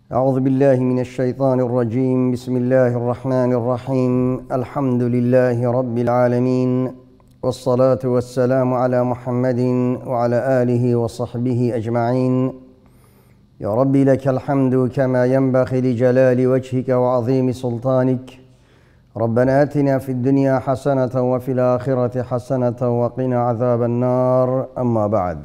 أعوذ بالله من الشيطان الرجيم. بسم الله الرحمن الرحيم. الحمد لله رب العالمين، والصلاة والسلام على محمد وعلى آله وصحبه أجمعين. يا رب لك الحمد كما ينبغي لجلال وجهك وعظيم سلطانك. ربنا آتنا في الدنيا حسنة وفي الآخرة حسنة وقنا عذاب النار. أما بعد،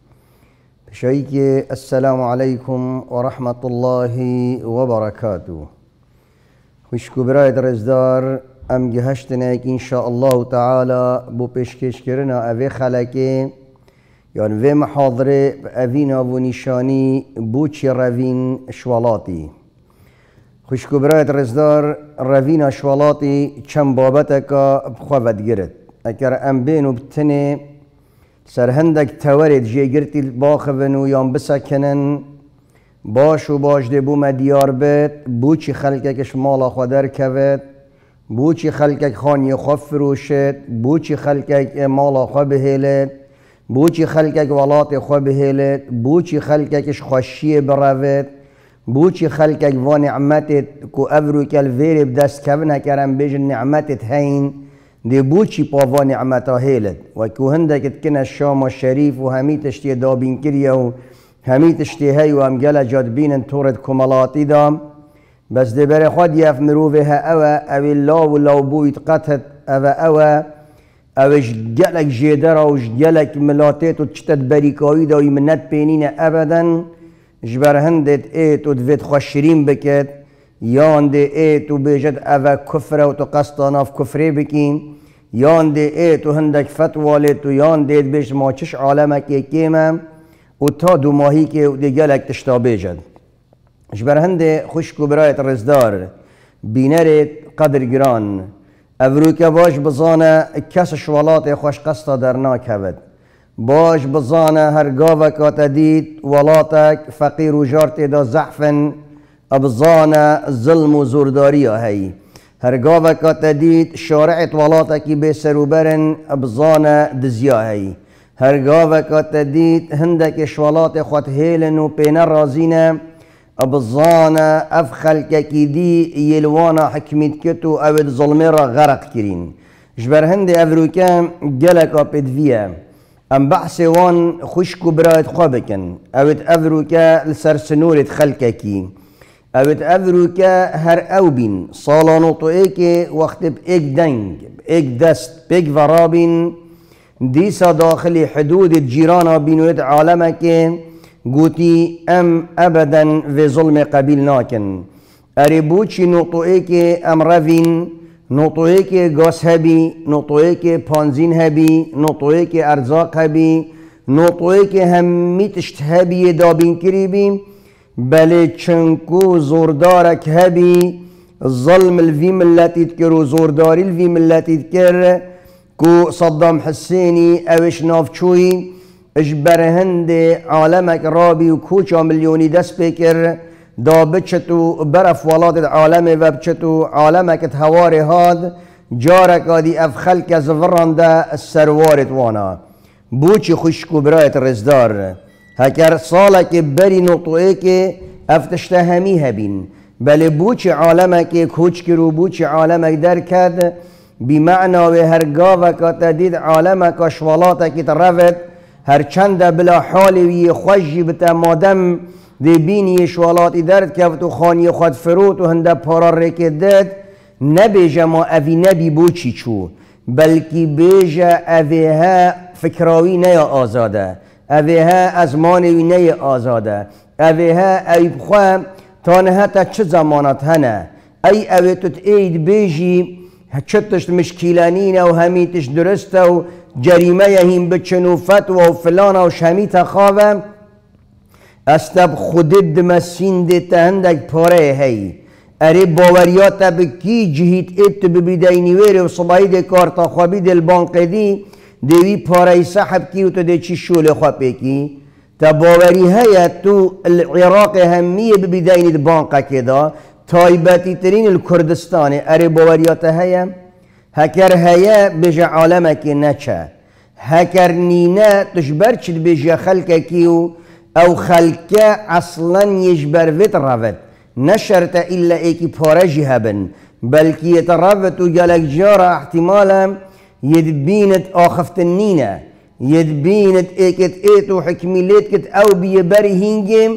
شيخ السلام عليكم ورحمة الله وبركاته. خوشکو برای درزدار ام گهشتنا إن شاء الله تعالى بو پیشکش کرنا اوه خلقه یعنی و محاضره اوینا و نشانی بو چی روین شوالاتی. خوشکو برای درزدار روین شوالاتی چند بابتکا بخواد گرد اگر ام بینو بتنه سرهندک تورد جیگرتی باخونو یان بسکنن باش و باش ده بو مدیار بید بو چی خلقکش مالا خودر کود، بو چی خلقک خانی خواه فروشد، بو چی خلقک مالا خواه بهیلد، بو چی خلقک ولات خواه بهیلد، بو چی خلقکش خوشی برود، بو چی خلقک و نعمتت کو افرو کل ویر بدست کونه کرم بیجن نعمتت هین دی بوچی پاوا نعمتا هیلد و که هندک کنه شام و شریف و همی تشتی دابین کریه و همی تشتی هی و هم گل جاد بینن تورد کمالاتی دام بس دی بره خود یف مروفه ها او لا و لا بوید قطت اوش گلک جیدر اوش گلک ملاتیت و چتت بریکاوی دا و منت پینین ابدا جبر هندت ایت و دوید خوشرین بکد یان دی ایت و بیجد او کفر و تو قصداناف کفری بکین یان دی ایت و هندک فتوالیت و یان دید بیش ما چش عالمک کیمه و تا دو ماهی که دی گلک تشتا بیجد جبر هنده خوشکو برایت رزدار بینرت قدر گران افروکه باش بزانه کس شوالات خوش قصدا در ناکود باش بزانه هر گاوکات دید ولاتک فقیر و جارت دا زعفن ابزانه ظلم و زورداری هی هرگاه وقت دید شارعت ولاتا کی به سروبرن ابزانه دزیا هی هرگاه وقت دید هندک شوالات خود هیلن و پینه رازینه ابزانه اف خلق کی دی یلوانا حکمیت کتو اوید ظلمه را غرق کرین جبر هند افروکه گلکا پدویه ام بحث وان خوشکو برایت خواه بکن اوید افروکه لسرسنورت خلق کی اوید افروکه هر او بین سالانو تو ایک وقت ایک دنگ ایک دست ایک ورابین دیسا داخل حدود جیرانا بینوید عالمه که گوتی ام ابدا و ظلم قبیل ناکن اری بوچی نوتو ایک ام روین نوتو ایک گاس هبی نوتو ایک پانزین هبی نوتو ایک ارزاق هبی نوتو ایک همی تشت هبی دابین کری بیم بله چنکو زوردارک هبی ظلم الوی ملتی تکر و زورداری الوی ملتی تکر کو صدام حسینی اوش نافچوی اجبر هند عالمک رابی و کوچا ملیونی دست بکر دا بچتو برف ولاد عالم و بچتو عالمک تهوار هاد جارک آدی اف خلق زوران دا سروارت وانا بوچی خوشکو برایت رزدار هکر سالک بری نطوئه که افتشته همی هبین بله بوچ عالمک کوچ کرو بوچ عالمک در کد بمعنی و هرگاه که تدید عالمک شوالاتک ترفت هرچند بلا حالی وی خوشی بتا مادم دی بینی شوالات درد کفت و خانی خود فروت و هنده پارا رکت داد نبیجه ما اوی نبی بوچی چو بلکی بیجه اوی ها فکراوی نیا آزاده اوه ها از مانوی نی آزاده اوه ها ای بخواه تانه تا چه زمانت هنه ای اوه تت اید بیجی چتش مشکیلانینه و همیتش درسته و جریمه هم بچنو فتوه و فلانه و شمیت خواه استب خودت مسین دیتا هندک پاره هی اره باوریات بکی جهید ایت ببیدینی ویره و صبایی دی کارتا خوابی دی البانق دی دیوی پاره سحب کی و تو دی چی شول خواب کی تا باوری هیا تو العراق همیه ببیدینی دی بانقه که دا تایبتی ترین الکردستان اره باوریات هیا هکر هیا بجا عالمه که نچه هکر نینه تشبر چید بجا خلقه کیو او خلقه اصلا یجبر وید روید نشرت إلا إيكي بارجي هبن بلكي يترفت جلك جارة احتمالا يدبينت آخفتنينة يدبينت إيكت إيتو حكميليتكت أو بيبري هنجم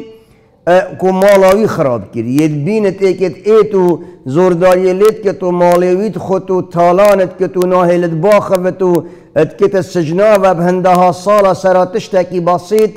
کو مالاوی خراب کرد یدبینت ایکت ایتو زورداریلیت کتو مالاویت خودتو تالانت کتو ناهلت باخفتو اتکت السجنا و بهنده ها سالا سراتشتکی بسیط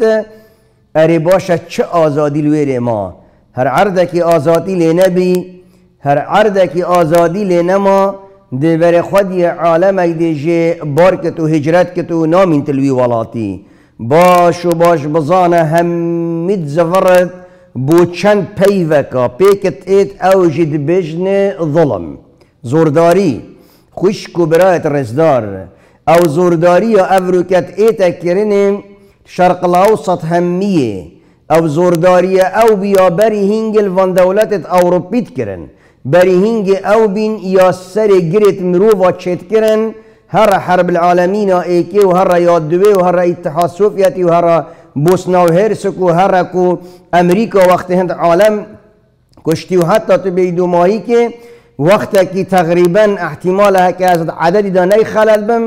اری باشد چه آزادی لویر ما هر عردکی آزادی لنبی هر عردکی آزادی لنما دی بر خودی عالم دی جه بار کتو هجرت کتو نامین تلوی ولاتی باش و باش بزانه همید زفرت بو چند پیوکا پیکت ایت او جد بجن ظلم زورداری خوشک و برایت رزدار او زورداری افروکت ایتا کرنیم شرق الاوسط همیه او زورداری او بیا بری هنگل وان دولتت اوروپیت کرن بری هنگ او بین یا سر گریت مروفا چیت کرن هر حرب العالمین ایکی و هر یاد دوی و هر اتحاد سوفیتی و هر بوسنا و هرسک و هر کو امریکا وقت هند عالم کشتی و حتی تو بیدو ماهی که وقت کی تقریبا احتمال ها که از عددی دانه خلال بم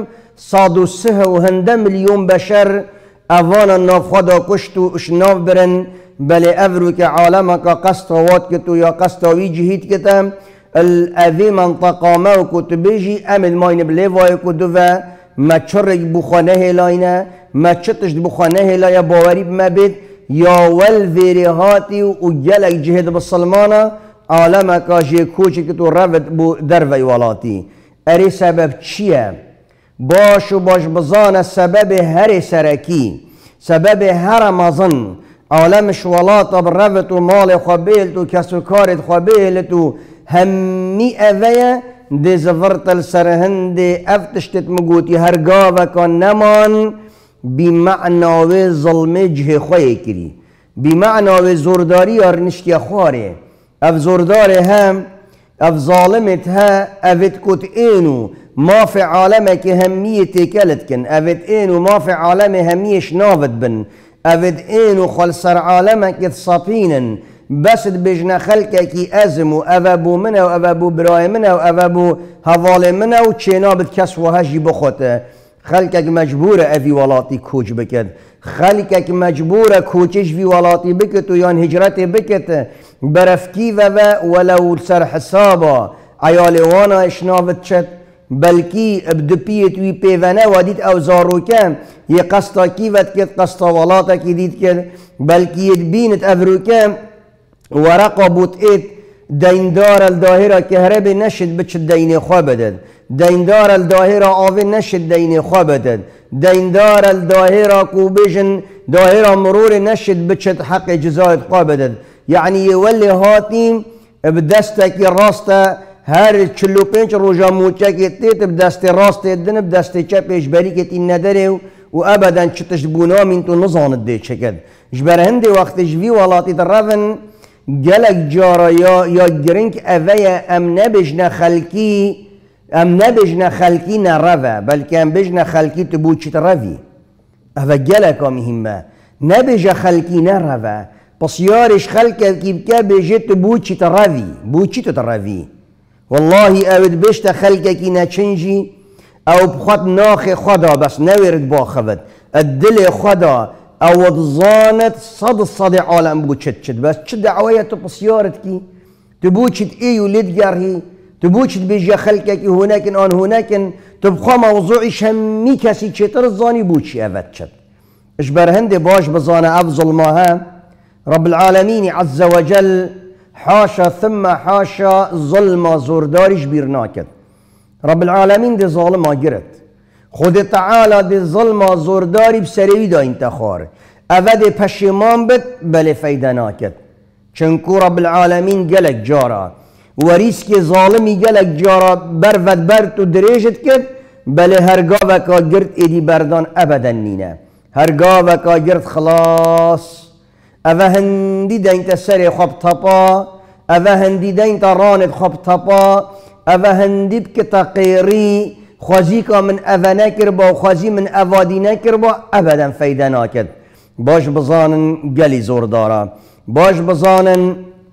103 و هنده میلیون بشر اوانا نافخدا کشت و اشناف برن بله افرو که عالم که قصتوات کتو یا قصتاوی جهید کتم الاذی منطقه ما کتو بیجی امل ماین بلیوای کتو و ما چرک بخانه هلاینه ما چتش بخانه هلای باوری ما بید یا ول ویرهاتی و جلک جهد بسلمانا عالم که جه کوچی کتو رفت بو دروی والاتی اری سبب چیه؟ باش و باش بزانه سبب هر سرکی سبب هر مزن عالمش ولاتا برفت و مال خوابیلت و کسو کارت خوابیلت و همی اوه دی زفرت السرهند افتشتت مگوتی هرگاه کان نمان بمعناوه ظلم جه خواه کری بمعناوه زورداری ارنشتی خواره اف زورداره هم اف ظالمت ها افت کت اینو ما في عالمك همية تكالت كن أفد إنو ما في عالم همية شنافت بن أفد إنو خلصر عالمك صابينا بس بجنا خلقك أزمو أفابو منا وأفابو براي منا وأفابو هضال منا وشينا بتكسو هجي بخوته خلقك مجبورة أفي ولاتي كوج بكت خلقك مجبورة كوجش في ولاتي بكت ويان هجرتي بكت برفكي ولو سر حسابا عيالي وانا شنافت شت بلکی بدپیت وی پیونه ودید او زاروکم یه قصتا کی ود کد قصتا ولاتا کی دید کد بلکی ید بینت افروکم ورقا بوت اید دیندار الداهره کهرب نشد بچه دین خواه بدد دیندار الداهره آوه نشد دین خواه بدد دیندار الداهره کوبیجن داهره مرور نشد بچه حق جزایت خواه بدد یعنی یولی هاتیم بدستکی راستا هر 45 روزا موچه که تیت بدست راست دن بدست چپش بری که این نداره و ابدا چتش بونامین تو نزاند دی چکد جبر هندی وقت جوی ولاتی درفن گلک جارا یا گرنگ اوه ام نبجن خلکی نروه بلکه ام بجن خلکی تبو چت روی اوه گلک مهمه نبجن خلکی نروه پس یارش خلکه کی بکه بجه تبو چت روی بو چت روی والله اود بشت خلقك نچنجي او بخط ناخ خدا بس نورد باخفت الدل خدا او ضانت صد عالم بو چد بس چد دعوية بسيارت كي تبو چد ايو لدگرهي تبو چد بيجي خلقك هناك ان هناك تبخوا موضوعي شمي كسي چتر الظاني بو چي اود چد اشبر هند باش بظانه افضل ماها رب العالمين عز وجل حاشا ثم حاشا ظلم زوردارش بيرناكد رب العالمين دي ظالم آگرد خود تعالى دي ظلم زورداري بسروي دا انتخار اوه دي پشمان بد بل فايده ناكد چنكو رب العالمين گلك جارا وريسك ظالمي گلك جارا برود برد و دريجت كد بل هرگاه وكا گرد ايدي بردان ابدا نينه هرگاه وكا گرد خلاص اوه هندی دین تا سر خواب تپا اوه هندی دین تا راند خواب تپا اوه هندی بکتا قیری خوازی که من اوه نکر با خوازی من اوادی نکر با ابدا فیده ناکد باش بزانن گلی زور دارا باش بزانن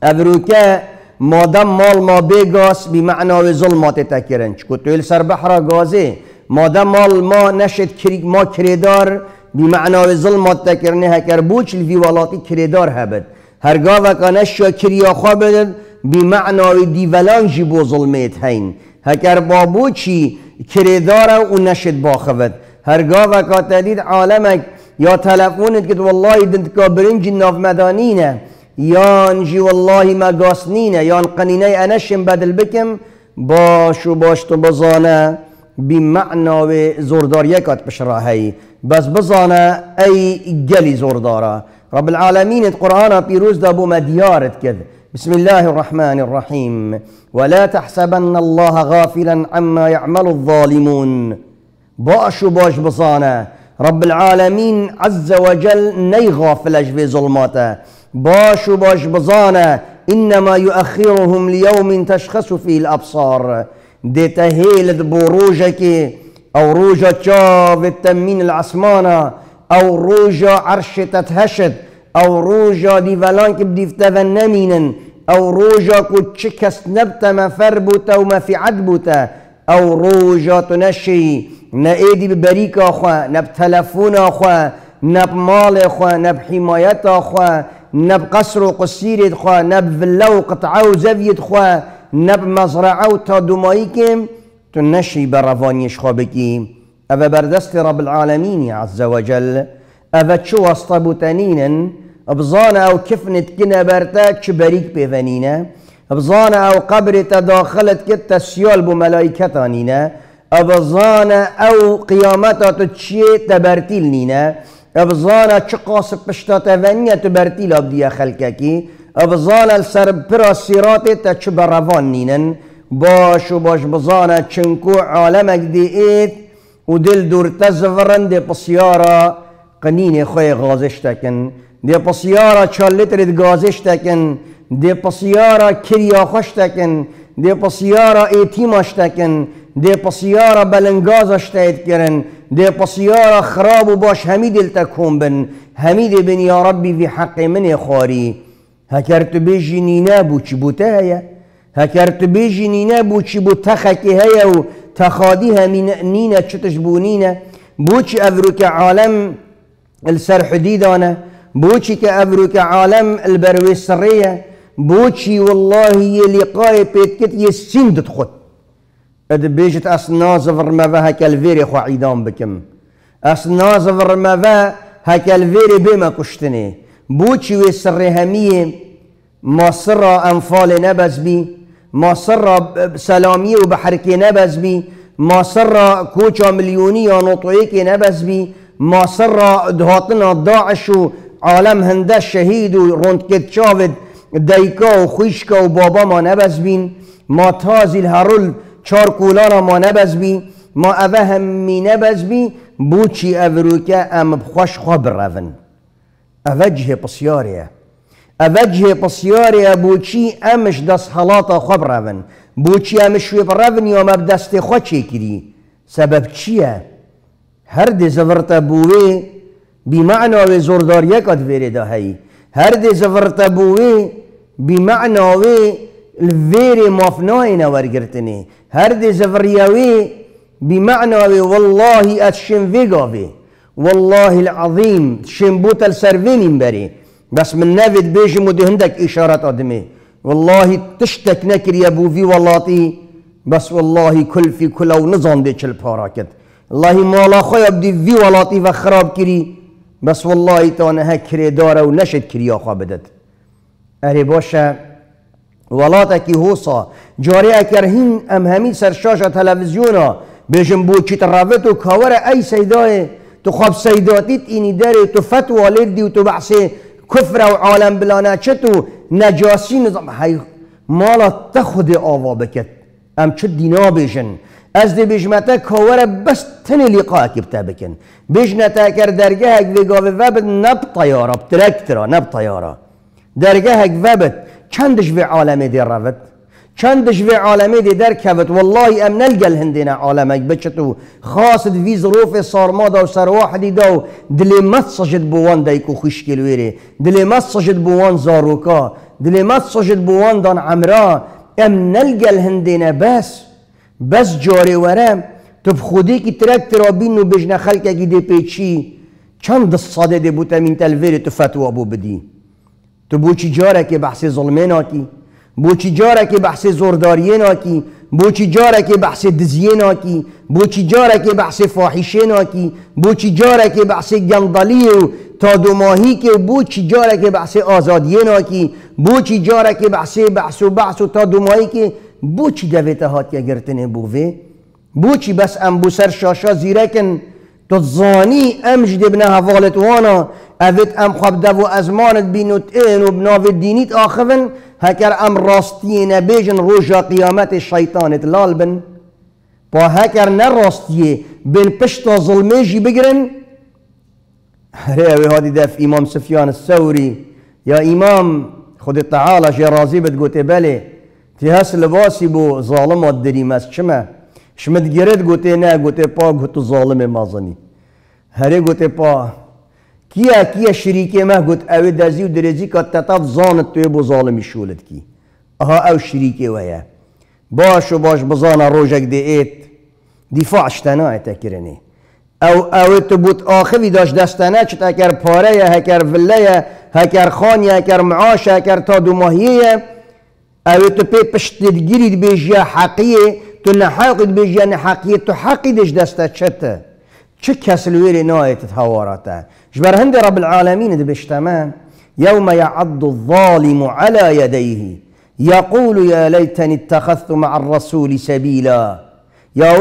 افروکه مادم مال ما بگاس بمعنى ظلمات تکرن چکو تویل سر بحر گازه مادم مال ما نشد ما کریدار بمعنى ظلمات تکرنه هکر بوچ الفی والاتی کریدار هبد هرگاه وکا نشا کریا خوابد بمعنى دیولان جبو ظلمت هین هکر بابوچی کریدار و نشد باخود هرگاه وکا تدید عالمک یا تلفونت که والله دنت کابرنج ناف مدانینه یان جی والله مگاسنینه یان قنینه انشم بدل بکم باش تو بزانه بمعنى زوردار یکات بشراهی بس بزانه ای گلی زورداره رب العالمين القرآن بيروز دابو مديارت كذا بسم الله الرحمن الرحيم ولا تحسبن الله غافلا عما يعمل الظالمون باش بصانه رب العالمين عز وجل ني غافلش في ظلماته باش بصانه إنما يؤخرهم ليوم تشخص فيه الأبصار دي تهيلت بروجك أو روجة شاف التمين العسمانة او روجا عرش تتهشد او روجا دیولان که بدیفته نمینن او روجا که چکس نبت مفر بوتا و مفعد بوتا او روجا تنشی نه ایدی ببریک آخوا نب تلفون آخوا نب مال آخوا نب حمایت آخوا نب قصر و قصیر آخوا نب ولا و قطعه و زویت آخوا نب مزرعه و تا دومایی که تنشی بروانیش خوابکی أفا بردست رب العالمين عز وجل أفا تشو أصطبتنين بزانا أو كفنت كنا برتاك شبريك بفنينا بزانا أو قبر تداخلت كتا سيال بملائكتانينا أبزانا أو قيامتا تتشي تبرتيلنينا أبزانا تشقاس بشتا تفنيا تبرتيل أبديا خلقكي أبزانا السر برا سيرات تشبرفانينا باش بزانا تشنكو عالمك دي إيت و دل دور تزورن دی پسیارا قنین خوی غازش تکن دی پسیارا 4 لیتر گازش تکن دی پسیارا کریا خوش تکن دی پسیارا ایتیماش تکن دی پسیارا بلنگازش تایید کرن دی پسیارا خراب و باش همی دل تکون بن همی دی بن یا ربی فی حق من خواری هکر تو بیجی نینا بو چی بوته هیا هکر تو بیجی نینا بو چی بو تخکی هیا و تخاديها من نينا تشتشبونينا بوشي أفروك عالم السر حديدانا بوشي كأفروك عالم البروي السرية بوشي والله يلقاي بيتكت يسين تدخل اد بيجت أصناز فرمافا هكا الفيري خو عيدان بكم أصناز فرمافا هكا الفيري بما كشتني بوشي ويسري همية مصر أنفال نبز بي ما سر سلامية وبحركي نبز بي ما سر كوشا مليونية نطويكي نبز بي ما سر دهاتنا داعش وعالم هندش شهيد ورونتكت شافد دايكا وخيشكا وبابا ما نبز بين ما تازي الهرول 4 كولانا ما نبز بي ما أفهم مي نبز بي بوشي أفروكا أم بخوش خبر رفن أفجه بسياريه اوجه بسیاری بوچی امش دست حالاتا خب رون بوچی امش وی برون یا مب دست خود چی کری سبب چیه هر دی زورت بوی بمعنى و زوردار یکات ویره ده هی هر دی زورت بوی بمعنى و الویره مافنای نورگرتنی هر دی زوریوی بمعنى و والله اتشم ویگاوی والله العظيم شنبوت السرفين بري بس من نافد بيجي مدي هندك إشارات أدمي والله تشتك نكر يا أبو في والله بس والله كل في كل أو نظام دي چل پاراكت الله ما لا خويا بدي في والله وخراب كري بس والله تانا هكري دارة ونشد كري آخا بدد أهلي باشا ولاتكي هوصا جاري أكرهين أم همي سرشاشة تلفزيونا بيجن بوچي ترافتو كاورا أي سيداي تخاب سيداتيت إني داري تفتوى لدي وتبعسي كفر وعالم بلانا چتو نجاسي نظام هاي مالا تخد آوا بكت ام چه دينا بيجن از دي بيجمتا كاورا بس تني لقاك بتابكن بيجنتا كر درجهك ويقاوي وابد نب طيارة بتراكترا نب طيارة درجهك وابد چندش في عالم دي رفت چندش و عالمه دی در کبت والله ام نلگل هندینا عالمک بچتو خاصد وی ظروف سارما دا و سرواحدی دا و دلی مت سجد بوان دایکو خوشکل ویره دلی مت سجد بوان زاروکا دلی مت سجد بوان دان عمرا ام نلگل هندینا بس جاری ورم تو بخودی که ترک ترابین و بجن خلقه که دی پیچی چند الصاده دی بوتا من تلویری تو فتوه بو بدی تو بوچی جاره که بحث ظلمه ناکی بوچی جاره که بحث زورداریه ناکی بوچی جاره که بحث دزیه ناکی بوچی جاره که بحث فاحشه ناکی بوچی جاره که بحث گندلی و تا دو ماهی که بوچی جاره که بحث آزادیه ناکی بوچی جاره که بحث و تا دو ماهی که بوچی دویته هات که گرتنه بوه بوچی بس ام بو سر شاشا زیرکن تو زانی ام جده بنا حوالت وانا اوید ام خواب دو ازمانت بینوت این و بناو دینیت آخفن هکر ام راستیه نبیجن روژا قیامت شیطانت لال بن با هکر نراستیه بین پشتا ظلمه جی بگرن ریوی هادی دف امام سفیان الثوری یا امام خود تعالی جی رازی بد گوته بله تی هست لباسی بو ظالمات دریم از چمه شمت گرد گوته نه گوته پا گوته ظالم مازنی هره گوته پا کیا شریکه ما گوت اوی دزی و درزی که تطاف زانت توی بو ظالمی شولد کی اها او شریکه ویا باش بزانا روژک دی ایت دفاعش تناه تکرنه او تو بود آخوی داشت دستانه چت هکر پاره یا هکر وله یا هکر خان یا هکر معاش هکر تا دو ماهیه او تو پی پشتگیرید بیجی حقیه تو نحقید بیجی نحقیه تو حقیدش دسته چته چه کسلویری نایت هواراته جبر هند رب العالمين بشتما يوم يعض الظالم على يديه يقول يا ليتني اتخذت مع الرسول سبيلا يا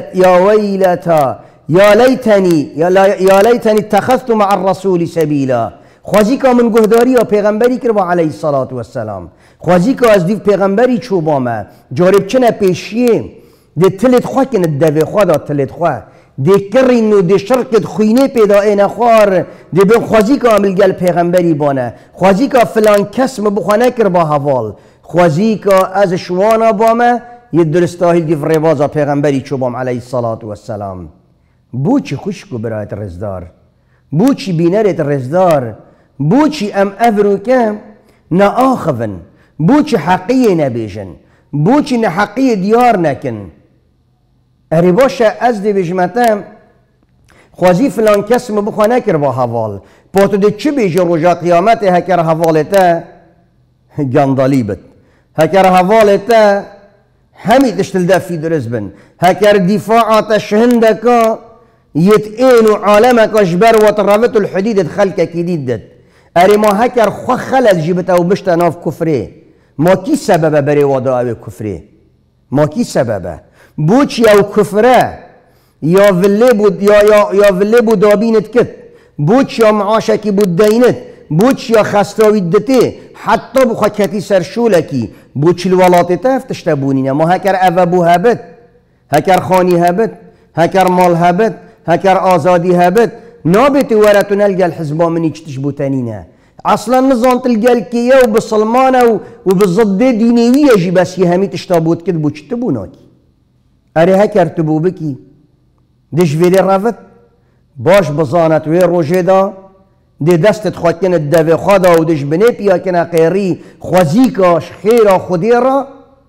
ويلتا يا ليتني اتخذت مع الرسول سبيلا خوازيكا من گهداری و پیغمبری کرد علیه الصلاة والسلام خوازيكا از دیو پیغمبری چوبامه جارب چنه پیشیه ده تلت خواه کنه دوه خواه دا تلت خواه ده کرین و ده شرکت خوینه پیدا این خوار ده بین خوازی که عمل گل پیغمبری بانه خوازی که فلان کس بخوانه کر با حوال خوازی که از شوانا بامه یه درستاهی دیو روازا پیغمبری چوبام علیه الصلاة والسلام بوچی خوشکو برایت رزدار بوچی بینرت رزدار بوچی ام افروکه نا آخفن بوچی حقیه نبیجن بوچی نحقیه دیار نکن اری باشه از دی بجمتم خوازی فلان کس بخوا نکر با حوال پاتو دی چی بیجه روژا قیامت هکر حوالتا گندالی بد هکر حوالتا همی تشتل دفی درز بن هکر دفاعات شهندکا یتئین و عالمکا جبر و طرابت الحدید خلق کدید دد اری ما هکر خو خلد جیبتا و بشتا ناف کفره ما کی سببه بری وادا او کفره ما کی سببه بوچ یا کفره یا ولی بود دابینت کت بوچ یا معاشکی بود دینت بوچ یا خستاوید دته حتی بخوا کتی سرشولکی بوچ الولات تفتش تبونینه ما هکر اوه بو هبت هکر خانی هبت هکر مال هبت هکر آزادی هبت نابت ورتو نلقى الحزبا منی چتش بوتنینه اصلا نظام تلقى الكيه وبسلمانه وبالضد دينيويه جي بس يهمي تشتابوت كد بوچ تبوناكي اره هکر تبو بکی دش ویلی رفت باش بزانت وی روژه دا دی دستت خواد کنه دوی خوادا و دش بنه پیا کنه قیری خوزیکاش خیرا خودی را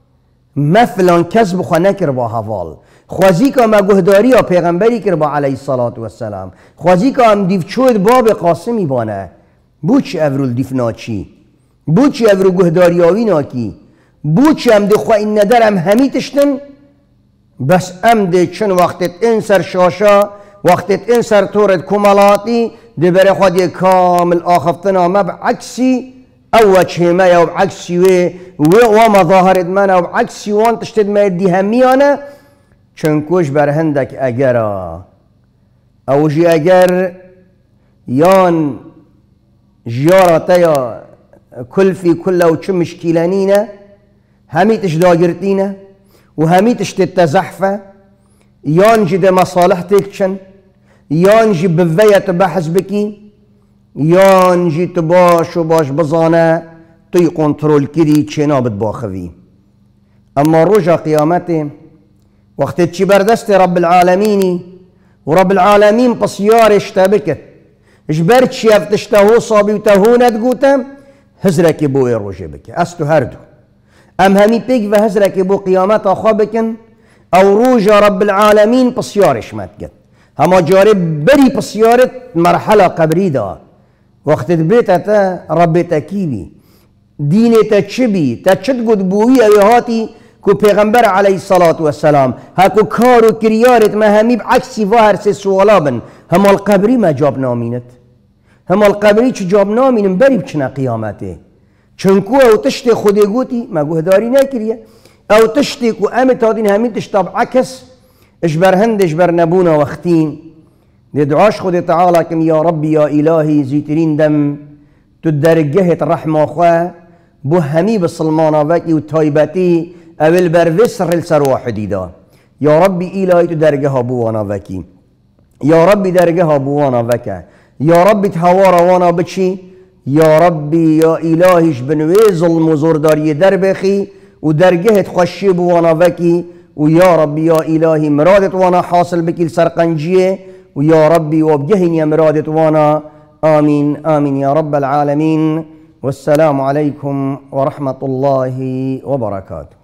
مفلان کس بخوا نکر با حوال خوزیکا ما گهداری ها پیغمبری کر با علیه الصلاة والسلام خوزیکا هم دیو چود باب قاسمی بانه بوچ اورول دیف ناچی بوچ اورو گهداری هاوی ناکی بوچ هم دی خواه این ندر هم همی تشتن بس امده چون وقتت انسر شاشا وقتت انسر تورد کمالاتی ده بره خودی کامل آخفتنا ما بعکسی او وجه ما یا بعکسی و مظاهرت من او بعکسی وان تشتد ما دی همیانه چنکوش بر هندک اگرا او جی اگر یان جیارتا یا کلفی کلا و چه مشکلانینه همی تشداگرتینه و همی تشت التزحفة يانجي ده مصالح تكشن يانجي بفيت بحث بكي يانجي تباش و باش بزانه توی کنترل کری چنا بد باخوی اما روجا قيامته وقت تشي بردست رب العالمين ورب العالمين بصيار اشتبكت اجبرت شيف تشتهو صابي وتهونت قوتا هزرك بو روجي بك استو هردو ام همي بيك وهزرك بو قيامت اخابكن او روجا رب العالمين بصيار اشمت هما جارب بري بصيارت مرحلة قبري دا وقت بيتا رب تكيبي دين تشبي تشد قد بوي ايهاتي كو پیغمبر عليه الصلاة والسلام هاكو كارو كريارت ما همي بعكسي ظاهر سي سوالابن هما القبري ما جاب نامينت هما القبري چه جاب نامين بري بچنا قيامته چنكو او تشتي خودي قوتي ما قوه داري ناكريه او تشتي كو امت هادين همين تشتاب عكس اجبر هند اجبر نبونا وقتين ندعاش خودي تعالى كم يا ربي يا الهي زيترين دم تدرجهة الرحمة اخوة بو همي بسلمانا وكي وتايبتي او البروسر السر واحدي دا يا ربي الهي تدرجها بوانا وكي يا ربي درجها بوانا وكا يا ربي تهوارا وانا بتشي يا ربي يا الهي جبنوي ظلم وزورداري دربخي ودرجهة خشي بوانا وكي ويا ربي يا الهي مرادت وانا حاصل بكي السرقنجية ويا ربي وبجهن يا مرادت وانا آمين آمين يا رب العالمين والسلام عليكم ورحمة الله وبركاته.